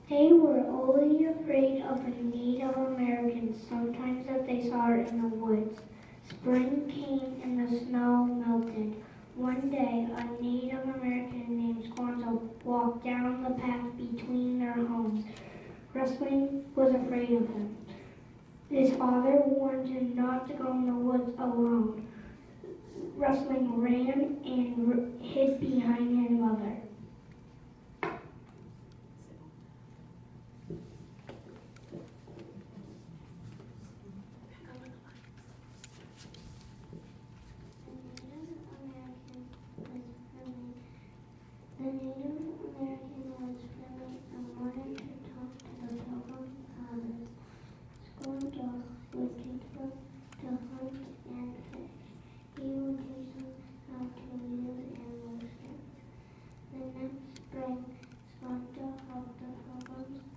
They were only afraid of the Native Americans, sometimes that they saw in the woods. Spring came and the snow melted. One day, a Native American named Squanto walked down the path between their homes. Rustling was afraid of him. His father warned him not to go in the woods alone. Rustling ran and hid behind his mother. The Native American was friendly and wanted to talk to the Pilgrim Fathers. Squanto would teach them to hunt and fish. He would teach them how to use animal skins. The next spring, Squanto helped the Pilgrims